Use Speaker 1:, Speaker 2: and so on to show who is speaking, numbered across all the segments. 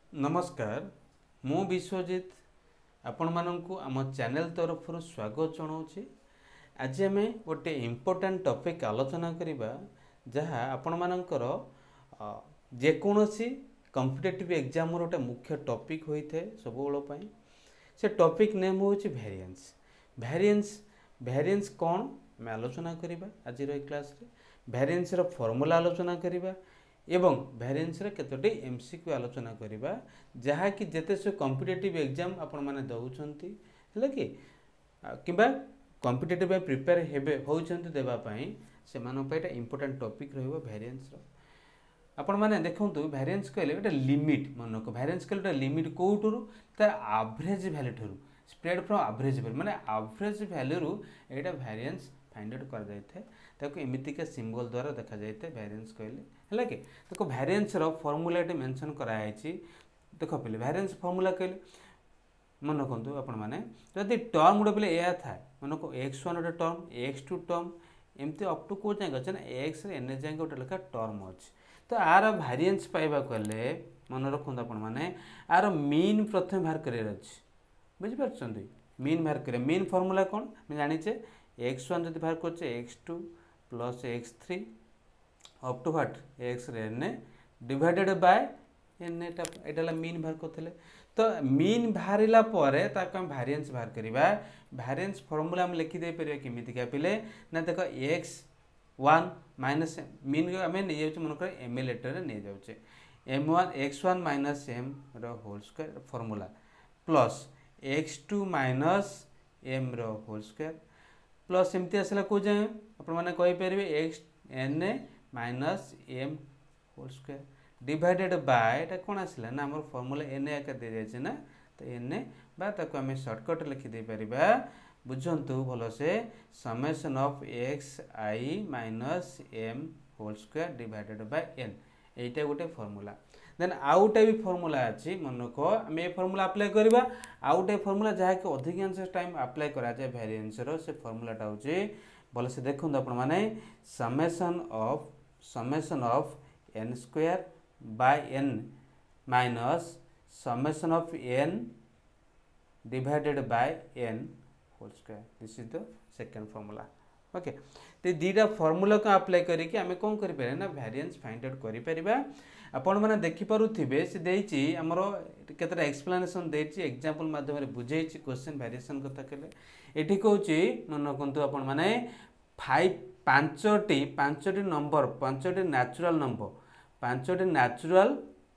Speaker 1: नमस्कार मु विश्वजित आपण माननकु आम चैनल तरफ स्वागत जनाऊँगी। आज आम गोटे इम्पोर्टाट टॉपिक आलोचना करिबा जहाँ आपण मानकर जेकोसी कॉम्पिटिटिव एग्जाम गोटे मुख्य टॉपिक होता है सब बेल से टॉपिक नेम हूँ वेरिएंस। वेरिएंस कौन मैं आलोचना करिबा आज क्लास रे। वेरिएंस रो फॉर्मूला आलोचना करिबा एवं वेरिएंस रे केतोटी एमसीक्यू आलोचना करिबा जहाँ कि जेते से कॉम्पिटिटिव एग्जाम आपण माने दउछंती हैला कि किबा कॉम्पिटिटिव में प्रिपेयर हेबे होउछंती देबा पई से मानो पे एटा इंपोर्टेंट टॉपिक रहइबो वेरिएंस रो। आपण माने देखंतु वेरिएंस कहले एटा लिमिट मन को वेरिएंस कहले एटा लिमिट कोउटुरु तार एवरेज वैल्यू ठुरु स्प्रेड फ्रॉम एवरेज वैल्यू माने एवरेज वैल्यू रु एटा वेरिएंस फाइंड आउट कर जायथे ताको एमिति के सिंबल द्वारा देखा जायथे वेरिएंस कहले हैला कि देखो वेरिएंस रो फार्मूला एटे मेंशन करा आइछि। देखो पहले वेरिएंस फार्मूला कहले मन रखु आपण मैंने जदि टर्म गोटे बोले या था मन को x1 गोटे टर्म x2 टर्म एमती अप टू कौ जाए अच्छे ना x एन जाए गोटे लेखा टर्म अच्छे तो आर वेरिएंस पाइबा कले मन रखु आपण मैंने आर मीन प्रथम बाहर कर बुझीपार मीन बाहर कर मीन फर्मूला कौन जाचे x1 जब बाहर कर x2 plus x3 up to what x n divided by n एटा मीन बाहर करते तो मीन बाहरिला परे ताको हम वेरिएंस बाहर करिबा वेरिएंस फार्मूला हम लिखि दे परिबा केमिति का पिले ना देखो x1 माइनस मीन को हमें नहीं जाउछ मन कर एम लेटर रे नहीं जाउछ m1 x1 माइनस m रो whole square formula plus x2 minus m रो होल स्क्वायर प्लस एमती आसला को जाए आपण माने कहि परिबे x n minus m whole square divided by एटा कोन आसला ना हमर फार्मूला n आके दे जायछ ना तो n बा ताको हमें शॉर्टकट लिखि दे परिबा बुझंतु भलो से summation of x i minus m whole square divided by n एटा गोटे फार्मूला। देन आउटे भी फार्मूला अछि मन को हम ए फार्मूला अप्लाई करबा आउटे फार्मूला जहा कि अधिकांश टाइम अप्लाई करा जाय वेरिएंस रो से फार्मूलाटा होची भलो से देखुन आपण माने summation of n square by n minus summation of n divided by n whole square this is the second formula. Okay तो दीटा फार्मूला को अप्लाई करिक आमे कोन करि पारे ना वेरिएंस फाइंड आउट करि परिबा। आपण माने देखि पारुथिबे से देइछि हमरो केतरा एक्सप्लेनेशन देइछि एग्जांपल माध्यम रे बुझेइछि क्वेश्चन वेरिएशन कथा केले एठी कहउछि मन रखंतु आपण माने 5टी नंबर 5टी नेचुरल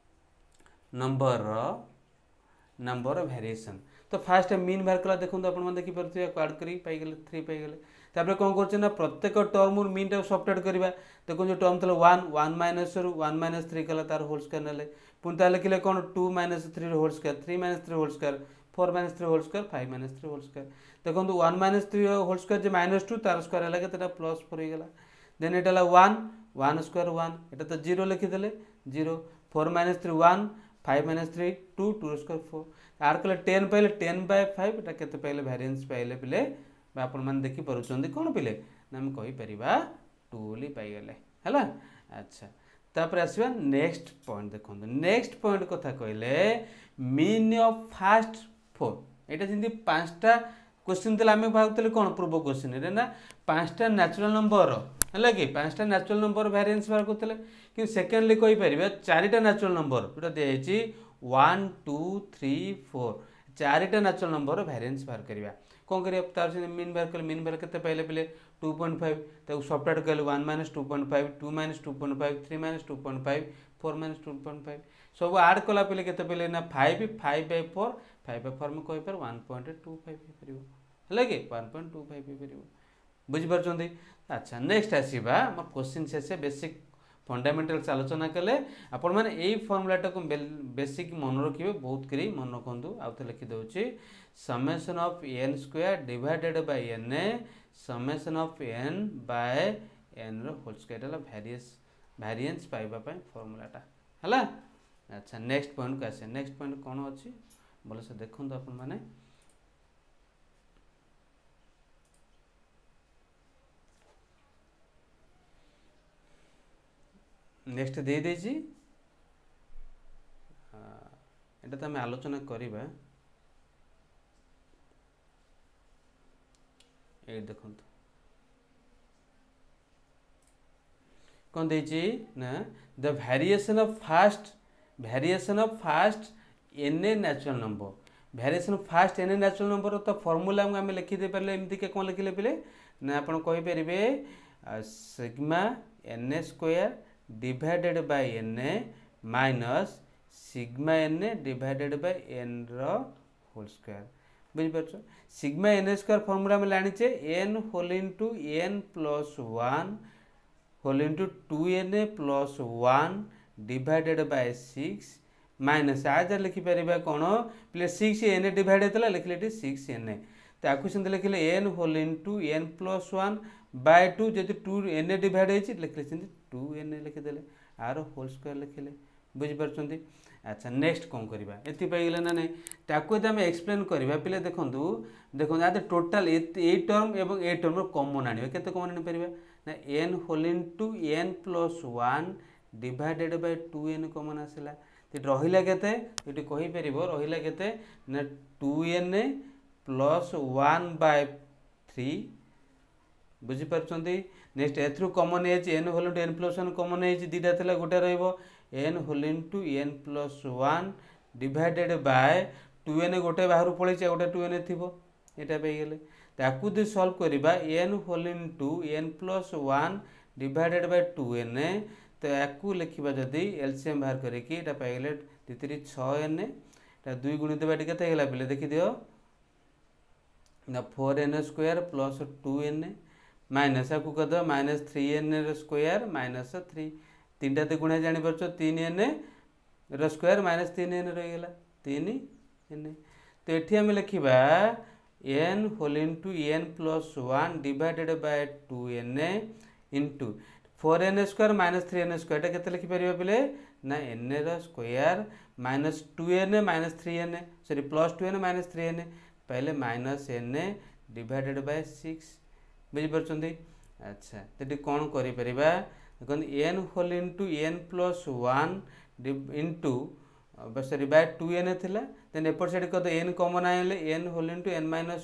Speaker 1: नंबर वेरिएशन तो फास्ट मीन बाहर कला देखो आप देखी पारे क्वाड कर पाई 3 पाई तापर कौन कर प्रत्येक टर्म मीन टाइम सब्ट्रैक्ट करवा देखो जो टर्म था 1 माइनस 3 कला तार होल स्क्वायर ना पुणी ताले लिखिले कौन 2 minus 3 whole square 3 minus 3 whole square 4 minus 3 whole square 5 minus 3 whole square देखो 1 माइनस 3 होल स्क्वायर जो माइनस 2 तार स्क्वायर है के प्लस 4 हो गला देन एटा 1 स्क्वायर 1 एटा तो 0 लिखिदेले 0 4 माइनस 3 1 5 माइनस 3 2 2 स्क्वायर 4 आर कले 10 पाइले 10 बाय 5 एटा केते पाइले वेरिएंस पाइले पिले बा आपण मान देखि परुचंदी कोन पिले ना हम कहि परिबा 2 ली पाई गेले हला। अच्छा तापर आसीबा नेक्स्ट पॉइंट देखो नेक्स्ट पॉइंट कथा कहले मीन ऑफ फर्स्ट 4 एटा जिंदी पांचटा क्वेश्चन देला हमें भागतले कोन पूर्व क्वेश्चन रे ना पांचटा नेचुरल नंबर हला कि पांचटा नेचुरल नंबर वेरिएंस बार करतले कि सेकेंडली कहि परिबा चारिटा नेचुरल नंबर जोटा देछि 1 2 3 4 चारिटा नेचुरल नंबर वेरिएंस बाहर करिबा कौन करिया तार से मीन बाहर केते पहले पहले 2.5 ताको सब्ट्रैक्ट करले 1 माइनस 2.5 2 माइनस 2.5 3 माइनस 2.5 4 माइनस 2.5 सब ऐड कला पहले केते पहले ना 5 by 4 5 by 4 में कहि पर 1.25 परिबो हला कि 1.25 परिबो बुझि परछंदी। अच्छा नेक्स्ट आसीबा हम क्वेश्चन से बेसिक फंडामेंटल्स आलोचना कले आपण माने एई फार्मूलाटा को बेसिक मन रखिबे बहुत करी मन रखंतु आउते लिखि दउची summation of n square divided by n summation of n by n रो होल स्क्वायर ला वेरिएंस पाइबा पय फार्मूलाटा हला। अच्छा नेक्स्ट पॉइंट का आसे नेक्स्ट पॉइंट कोन अछि बोले से देखंतु आपण माने नेक्स्ट दे देजी एटा तो आम आलोचना करवा ये देखो कौन देची ना the variation of first n a natural number variation of first n a natural number तो फॉर्मूला आम लिखी दे पारे एमती के कौन लिखिले पिले ना आप कहींपर sigma n a square divided by n a minus sigma n a divided by n whole square बुझीपार sigma n a square formula में लाणीचे n whole into n plus 1 whole into 2n a plus 1 divided by 6 minus आज लिखिपर कौन पे 6n ए divide होता लिखले 6n ए ताकू से लिखले n whole into n plus 1 by 2 जब 2n ए डिवाइड होती लिखले 2n ए लिखिदे आर होल स्क्वायर लिखिले बुझीपार अच्छा नेक्स्ट कौन करवा ये पाइले ना नहीं ताकू आम एक्सप्लेन करवा पे देखूँ देखो आज टोटाल ए टर्म एवं ए टर्म कमन आने के कमन आनीपर ना n whole into n plus 1 divided by 2n common आसला रहा के कहीपर रहा के ना 2n ए प्लस 1 बाय 3 बुझीपार नेक्स्ट एथरू common n whole into n plus 1 common दीटा थी गोटे रन whole into n plus 1 divided by 2n गोटे बाहर पड़े गोटे 2n थी यहाँ पाइगले ताकू दी सल्व करवा n whole into n plus 1 divided by 2n तो याकू लिखा जदि एलसीएम बाहर करके पाइगले 3 6n 2 गुणित बाटी के पे देखी दियो ना 4n square plus 2n minus आपको कद माइनस 3n स्क्वायर माइनस 3 तीनटा तो गुणा जापर 3n square minus 3n रहीगला 3n तो ये आम लिखा n whole into n plus 1 divided by 2n into 4n square minus 3n square के लिखिपर पे ना n square minus 2n minus 3n sorry plus 2n minus 3n पहले माइनस n डिवाइडेड बाय 6 बुझीपार अच्छा तो कौन कर n whole into n plus 1 into sorry by 2n थिला देन एपट साइड कद n कॉमन आइले n whole into n minus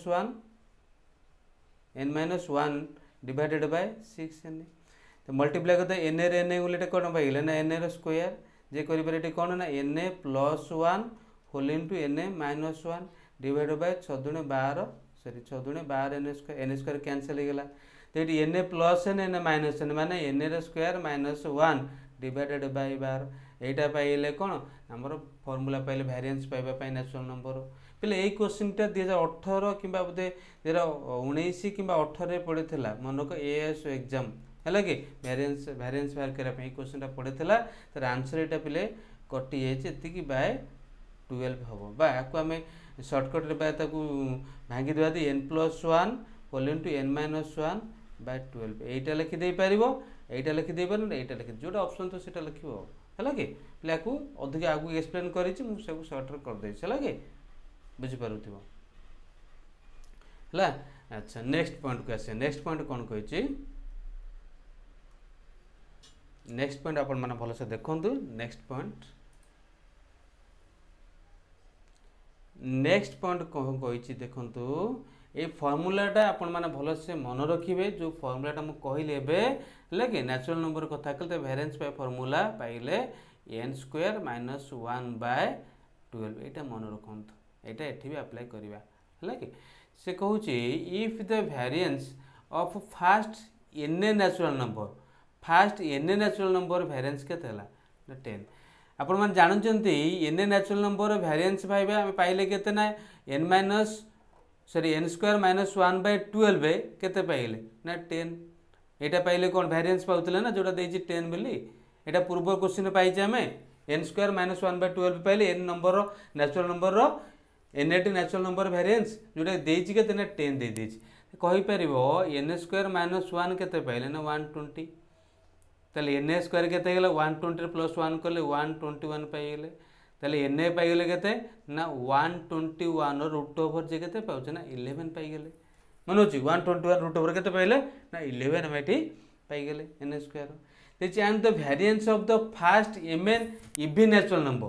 Speaker 1: 1 divided bye 6n तो मल्टीप्लाई करते n रे n बोले कौन पाइले ना n स्क्वायर जे करें कौन ना n plus 1 whole into n minus 1 divide by 6 दूने 12 सॉरी 6 दूने 12 n स्क्वायर कैंसल हो गला तो ये n plus n minus n माने n square minus 1 divided by 12 यहाँ पाइले कौन आमर फर्मूला पाइले वेरिएंस पाइबा नेचुरल नंबर पे यही क्वेश्चनटा 2018 कि बोधे 2019 कि 18 पड़े मनक एएस एग्जाम है कि वेरिएंस बाहर करने क्वेश्चनटा पड़े तर आंसर यहाँ पे कटि जाती बाय 12 हम आपको आम सर्टकट भांगी देवा n plus 1 whole into n minus 1 bye 12 यहीटा लिखिदे पार यहीटा लिखिदे पार यहीटा लिखि जोटा ऑप्शन तो सीटा लिख है कि पे अधिक आगू एक्सप्लेन कर सब सर्ट करदे है कि बुझीपार है अच्छा नेक्स्ट पॉइंट को आसे नेक्स्ट पॉइंट कौन कही नेक्स्ट पॉइंट आपण माने भल से देखु नेक्स्ट पॉइंट कौन कही देखु ये फॉर्मूलाटा आपण माने भल से मन रखिए जो फॉर्मूलाटा मुझे कहली है कि नेचुरल नंबर कथा कहते वेरिएंस बाय फॉर्मूला पाइले n स्क्वायर माइनस 1 बाय 12 यहाँ मन रखु यहाँ ये भी अप्लाई करवा है कि से कहूँ if the variance of first n a natural number variance के 10 आपण मैंने जानते n a natural number variance पाइबा आम पाइले केते ना n minus sorry n square minus 1 bye 12 केते पाइले ना 10 यहाँ पाइले कौन वेरिएंस पाउतले ना जोटा देछि 10 बोली यहाँ पूर्व क्वेश्चन पाइचे आम n स्क्वायर माइनस 1 बाय 12 पाइले n number natural number n एटी नेचुरल नंबर वेरिएंस जोटा देछि केते ना 10 दे देछि कहि परिबो n स्क्वायर माइनस 1 केते पाइले ना 120 ताले n स्क्वायर केते गेला 120 प्लस 1 कले 121 पाइले ताले n पाइले केते ना 121 रूट ओवर जे केते पाउछ ना 11 पाइले मन होची 121 रूट ओवर केते पाइले ना 11 हम एठी पाइले n स्क्वायर this and the variance of the first mn even natural number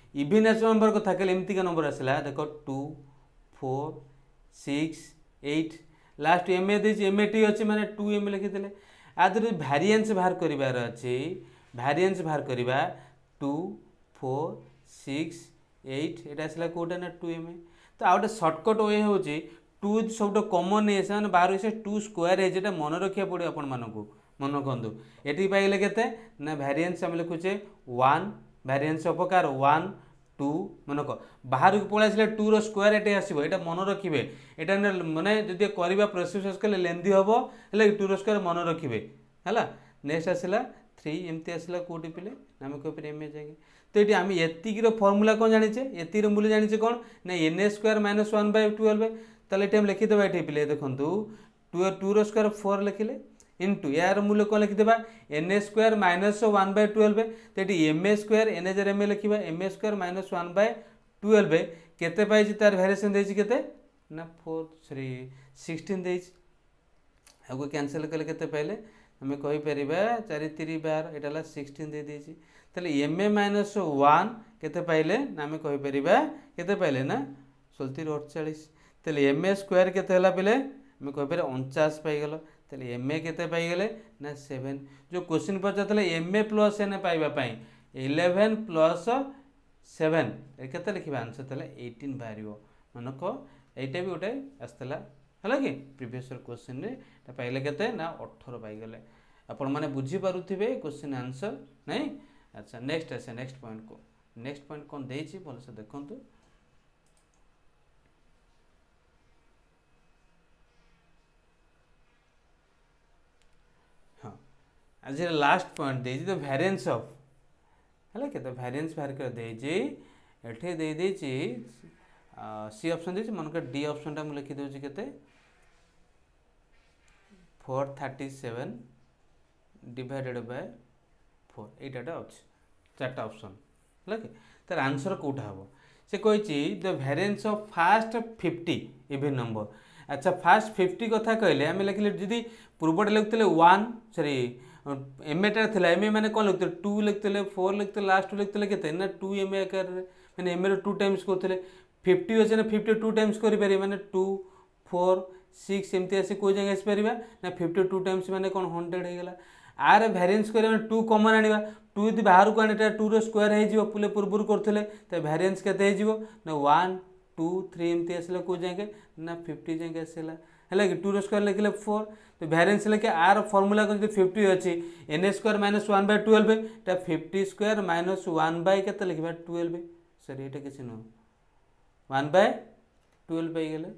Speaker 1: even natural number कथा कहले एमती का नंबर आसला देख 2 4 6 8 लास्ट एम ए देछि एम ए टी अछि माने 2 एम लिखिदेले आदि वेरिएंस बाहर करिवार अछि वेरिएंस बाहर करिवा 2 4 6 8 एटा आसला कोटा ना 2 एम ए तो आ गोटे सर्टकट वे होछि 2 सब कॉमन है से बाहर से 2 स्क्वायर है जेटा मन रखिया पड़े आपण मानकू मन रखु ये पाइले केते ना वेरिएंस आम लिखुचे 1 वेरिएंस अपकार 1 2 मनक बाहर को पळै 2 रो स्क्वायर एटे आसीबो एटा मन रखिबे एटा माने जदि करबा प्रोसेस कले लेंदी हबो हेले 2 रो स्क्वायर मन रखिबे हला नेक्स्ट आसीला 3 एमती आसीला कोटी पिले नाम को पे एम ए जागे तो ये आम एतिक फर्मूला कौन जाने एति मूल्य जाने कौन ना एन ए स्क्वायर माइनस 1/12 ताले ये लिखिदेवा ये पिले देखूँ 2 रो स्क्वायर 4 लिखिले इंटू यार मूल्य कौन लिखिदेवा एन ए स्क्वायर माइनस 1/12 तो ये M a square n a जर एम ए लिखा एम ए स्क्वायर माइनस 1/12 केते पाइछि तार वेरिएशन देछि केते ना 16 देछि आगो कैंसिल कले केते पाइले हमें कहि परिबा 4 3 12 एटा ला 16 दे देछि ताले एम ए माइनस 1 केते पाइले ना हमें कहि परिबा केते पाइले ना 48 ताले एम ए स्क्वायर केते हला पिले हमें कहि परिबा 49 पाइ गेलो ताले एम ए केते पाइ गेले ना 7 जो क्वेश्चन पचातले एम ए प्लस एन पाइबा पई 11 प्लस 7 ए केते लिखिबा आंसर तले 18 बारियो मानको एटा भी गोटे आस्तला हला कि प्रीवियस क्वेश्चन रे ता पाइले केते ना 18 पाइ गेले आपण माने बुझी पारुथिबे क्वेश्चन आंसर नहीं। अच्छा नेक्स्ट आसे नेक्स्ट पॉइंट को नेक्स्ट पॉइंट कौन देछि बोल से देखंतु हाँ आज लास्ट पॉइंट देछि तो वेरिएंस ऑफ हला के तो वेरिएंस बाहर कर देछि एठे दे देछि सी ऑप्शन देछि मन का डी ऑप्शन टा मु लिखि दोछि केते 437 डिवाइडेड बाय 4 एटा अछि चारटा ऑप्शन हला के तार आंसर कोठा हबो से कहिछि the variance of first 50 even number. अच्छा फर्स्ट 50 कथा कहले हम लिखले जदी पूर्वटे लिखतले 1 सॉरी एम ए टा थिला एम ए माने कोन लिखतले 2 लिखतले 4 लिखतले लास्ट लिखतले केते ना 2 एम ए आकार माने एम ए रो 2 टाइम्स करतले 50 अछि ना 52 टाइम्स करि पारे माने 2 4 6 एमती आसी कोइ जगह आसी परिबा ना 52 टाइम्स माने कोन 100 हे गेला आर वेरिएंस करे माने 2 कॉमन आनिबा 2 यदि बाहर को आनेटा 2 रो स्क्वायर हे जिवो पुले पूर्वरु करथले त वेरिएंस केते हे जिवो ना 1 2 3 एमती आसीला कोइ जगह ना 50 जगह आसीला हला कि 2 रो स्क्वायर लिखले 4 तो वेरिएंस लेके आर फार्मूला को जदि 50 अछि एन स्क्वायर माइनस 1/12 ता 50 स्क्वायर माइनस 1 बाय केते लिखबा 12 सॉरी एटा किछ न 1/12 पाई गेले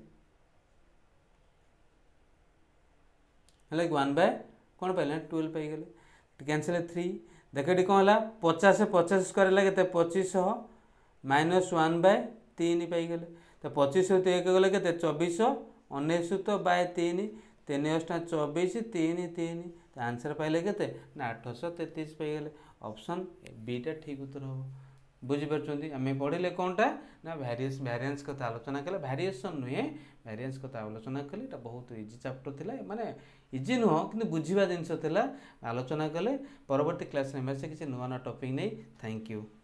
Speaker 1: हला कि 1 बाय कोन पाइले 12 पाई गेले कैंसिल 3 देखडी कोन हला 50 से 50 स्क्वायर लागे त 2500 माइनस 1/3 पाई गेले त 2500 तो 1 गेले केते 2400 1900 बाय 3 3 24 3 3 तो आंसर पाइले केते ना 833 पाई गेले ऑप्शन बी टा ठीक उत्तर हो बुझी परछंती हमें पढ़िले कोनटा ना वेरिएंस कथा आलोचना कले वेरिएशन नुहे वेरिएंस कथा आलोचना कले एटा बहुत इजी चैप्टर थिला माने इजी नुह कि बुझीबा जिंस थिला आलोचना कले परवर्ती क्लास में से किसी नुआ टॉपिक नहीं। Thank you.